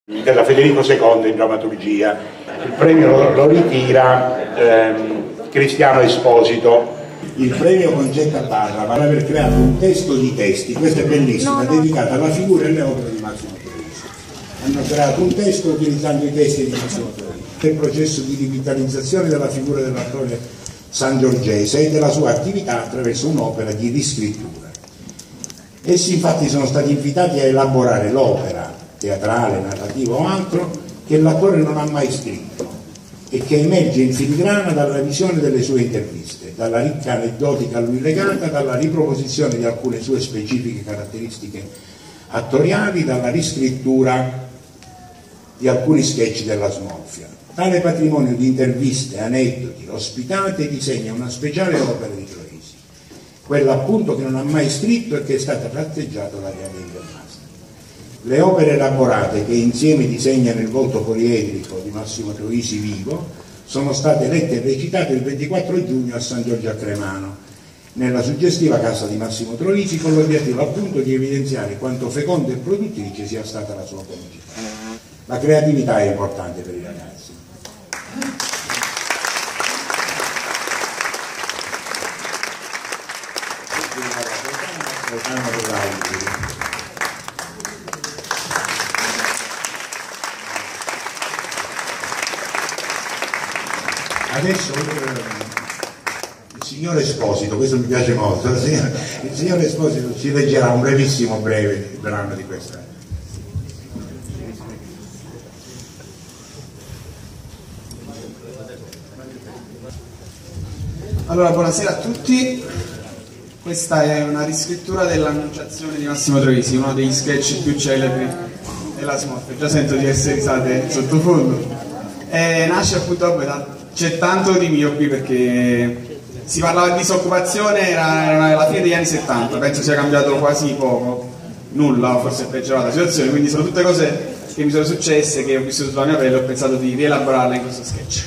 della Federico II in drammaturgia. Il premio lo ritira Cristiano Esposito. Il premio Concetta Barra per aver creato un testo di testi, questo è bellissimo, dedicato alla figura e alle opere di Massimo Troisi. Hanno creato un testo utilizzando i testi di Massimo Troisi. Il processo di rivitalizzazione della figura dell'attore sangiorgese e della sua attività attraverso un'opera di riscrittura. Essi infatti sono stati invitati a elaborare l'opera teatrale, narrativa o altro che l'attore non ha mai scritto e che emerge in filigrana dalla visione delle sue interviste, dalla ricca aneddotica a lui legata, dalla riproposizione di alcune sue specifiche caratteristiche attoriali, dalla riscrittura di alcuni sketch della smorfia. Tale patrimonio di interviste, aneddoti, ospitate disegna una speciale opera di Troisi, quella appunto che non ha mai scritto e che è stata tratteggiata da Reale Intermastri. Le opere elaborate che insieme disegnano il volto poliedrico di Massimo Troisi vivo sono state lette e recitate il 24 giugno a San Giorgio a Cremano, nella suggestiva casa di Massimo Troisi, con l'obiettivo appunto di evidenziare quanto feconda e produttrice sia stata la sua comicità. La creatività è importante per i ragazzi. Adesso il signor Esposito, questo mi piace molto, il signor Esposito ci leggerà un brevissimo brano di questa. Allora, buonasera a tutti. Questa è una riscrittura dell'Annunciazione di Massimo Troisi, uno degli sketch più celebri della smorfia. Già sento diverse risate sottofondo. Nasce appunto da c'è tanto di miopi perché si parlava di disoccupazione, era la fine degli anni 70, penso sia cambiato quasi poco, nulla, forse è peggiorata la situazione, quindi sono tutte cose che mi sono successe, che ho vissuto sulla mia pelle e ho pensato di rielaborarle in questo sketch.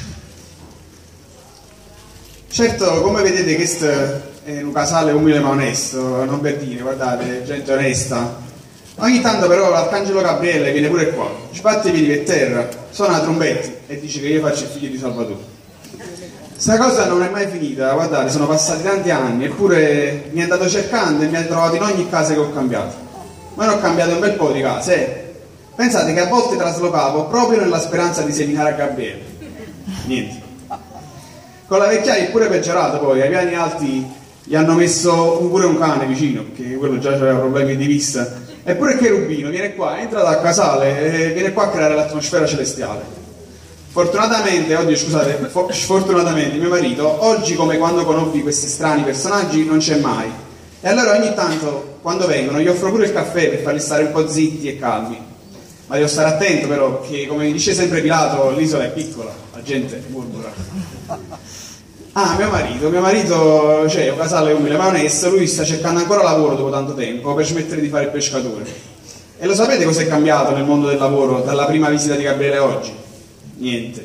Certo, come vedete questo è un casale umile ma onesto, non per dire, guardate, gente onesta. Ogni tanto però l'Arcangelo Gabriele viene pure qua, ci batte i piedi per terra, suona la trombetta e dice che io faccio il figlio di Salvatore. Sta cosa non è mai finita, guardate, sono passati tanti anni, eppure mi è andato cercando e mi ha trovato in ogni casa che ho cambiato. Ma ne ho cambiato un bel po' di case, Pensate che a volte traslocavo proprio nella speranza di seminare a Gabriele. Niente. Con la vecchiaia è pure peggiorato poi, ai piani alti gli hanno messo pure un cane vicino, perché quello già aveva problemi di vista. Eppure Cherubino viene qua, è entrato a casale e viene qua a creare l'atmosfera celestiale. Fortunatamente, oggi scusate, sfortunatamente mio marito, oggi come quando conobbi questi strani personaggi, non c'è mai. E allora ogni tanto, quando vengono, gli offro pure il caffè per farli stare un po' zitti e calmi. Ma devo stare attento però, che come dice sempre Pilato, l'isola è piccola, la gente murmura. Ah, mio marito, cioè, è un casale umile ma onesto, lui sta cercando ancora lavoro dopo tanto tempo per smettere di fare il pescatore. E lo sapete cos'è cambiato nel mondo del lavoro dalla prima visita di Gabriele oggi? Niente.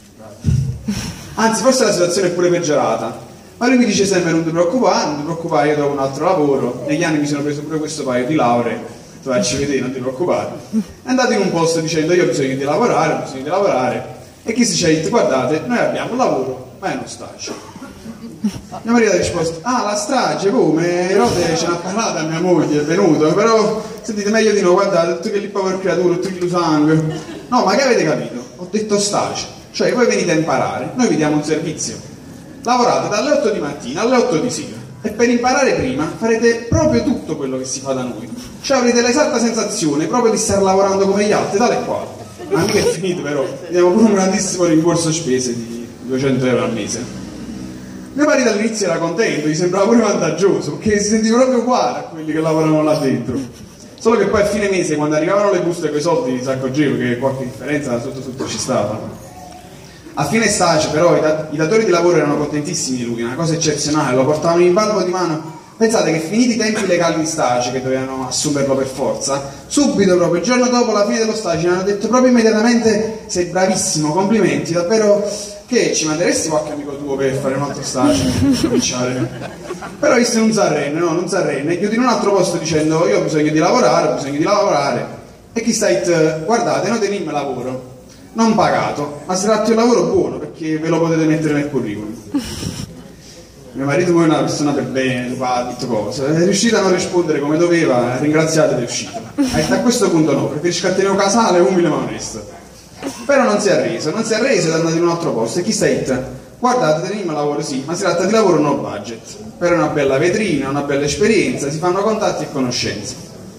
Anzi, forse la situazione è pure peggiorata. Ma lui mi dice sempre non ti preoccupare, io trovo un altro lavoro. Negli anni mi sono preso pure questo paio di lauree, tu ci vedi, non ti preoccupare. È andato in un posto dicendo io ho bisogno di lavorare. E chi si dice, guardate, noi abbiamo un lavoro, ma è uno stage. Mio marito ha risposto, ah, la strage, come? Erode ce n'ha parlato a mia moglie, è venuto, però sentite meglio di no, guardate, tutti che lì povero creatura, tutti che lo sangue. No, ma che avete capito? Ho detto stage, cioè voi venite a imparare, noi vi diamo un servizio. Lavorate dalle 8 di mattina alle 8 di sera e per imparare prima farete proprio tutto quello che si fa da noi. Cioè avrete l'esatta sensazione proprio di stare lavorando come gli altri, tale e quale. Ma mica è finito però, diamo pure un grandissimo rimborso spese di 200 euro al mese. Mio marito all'inizio era contento, gli sembrava pure vantaggioso, perché si sentiva proprio uguale a quelli che lavoravano là dentro. Solo che poi a fine mese, quando arrivavano le buste con i soldi, si accorgeva che qualche differenza sotto ci stava. A fine stage però i datori di lavoro erano contentissimi di lui, una cosa eccezionale, lo portavano in palmo di mano. Pensate che finiti i tempi legali di stage, che dovevano assumerlo per forza, subito proprio, il giorno dopo la fine dello stage, mi hanno detto proprio immediatamente sei bravissimo, complimenti, davvero, che ci manderesti qualche amico tuo per fare un altro stage? Però non s'arrenne, e chiudi in un altro posto dicendo io ho bisogno di lavorare. E chi sta it, guardate, noi teniamo lavoro, non pagato, ma si tratta di un lavoro buono, perché ve lo potete mettere nel curriculum. Mio marito poi è una persona per bene, educata, tutte cose, è riuscita a non rispondere come doveva, ringraziate ed è uscita. A questo punto no, preferisco tenere un casale umile ma onesto. Però non si è arreso ed è andato in un altro posto. E chi sta it? Guardate, teniamo lavoro sì, ma si tratta di lavoro no budget. Per una bella vetrina, una bella esperienza, si fanno contatti e conoscenze.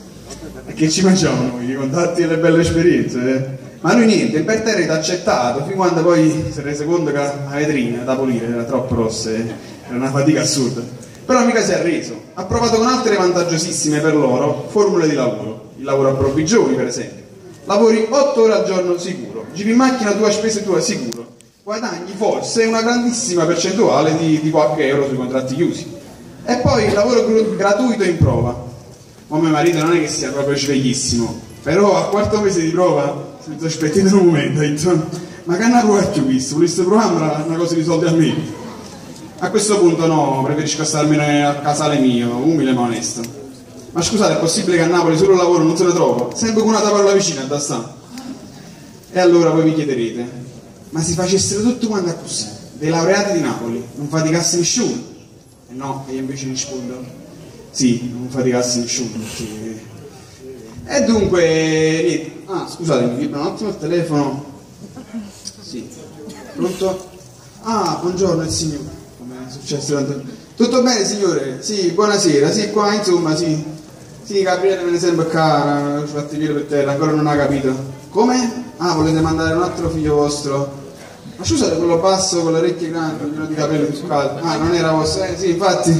E che ci mangiamo noi, i contatti e le belle esperienze? Ma lui niente, imperterrito accettato, fin quando poi si è reso conto che la vetrina da pulire era troppo rossa, era una fatica assurda. Però mica si è arreso, ha provato con altre vantaggiosissime per loro formule di lavoro. Il lavoro a provvigioni, per esempio. Lavori 8 ore al giorno sicuro, giri in macchina tua spese tua sicuro, guadagni forse una grandissima percentuale di qualche euro sui contratti chiusi. E poi il lavoro gratuito in prova. Ma mio marito non è che sia proprio sveglissimo, però a quarto mese di prova mi sono aspettato un momento, ho detto, ma che hanno provato questo? Voleste provare una cosa di soldi a me? A questo punto no, preferisco starmene al casale mio, umile ma onesto. Ma scusate, è possibile che a Napoli solo lavoro non se ne trova? Sempre con una tavola vicina da sta. E allora voi vi chiederete, ma si facessero tutto quanto a così, dei laureati di Napoli, non faticasse nessuno? E no, e io invece rispondo, sì, non faticasse nessuno. Perché... E dunque, niente. Ah, scusatemi, vibra un attimo il telefono. Sì. Pronto? Ah, buongiorno il signore. Come è successo tanto? Tutto bene signore? Sì, buonasera. Sì, qua insomma, sì. Sì, Gabriele me ne sembra cara, ci fatti piede per terra, ancora non ha capito. Come? Ah, volete mandare un altro figlio vostro? Ma scusate, quello basso con le orecchie grandi, pieno di capelli truccati. Ah, non era vostro? Sì, infatti.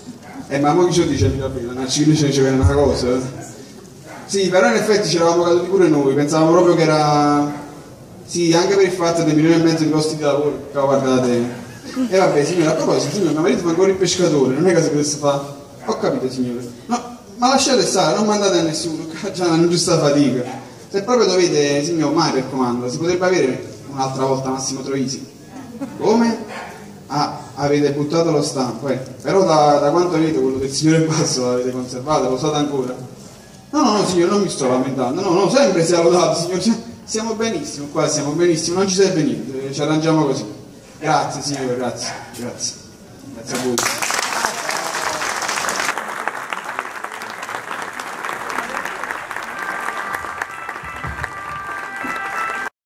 Ma mo chi ci dice di capelli? Una civile ci viene una cosa. Sì, però in effetti ci eravamo caduti pure noi, pensavamo proprio che era... Sì, anche per il fatto dei 1,5 milioni di posti di lavoro, che guardate... E vabbè, signore, a proposito, signore, mio marito fa ancora il pescatore, non è che si potesse fare... Ho capito, signore. No, ma lasciate stare, non mandate a nessuno, già una giusta fatica. Se proprio dovete, signor, mai per comando, si potrebbe avere un'altra volta Massimo Troisi. Come? Ah, avete buttato lo stampo, Però da quanto vedo quello del signore basso l'avete conservato, lo usate ancora? No, signore, non mi sto lamentando, no, sempre sia lodato, signore, siamo benissimo, qua siamo benissimo, non ci serve niente, ci arrangiamo così. Grazie, signore, grazie a voi.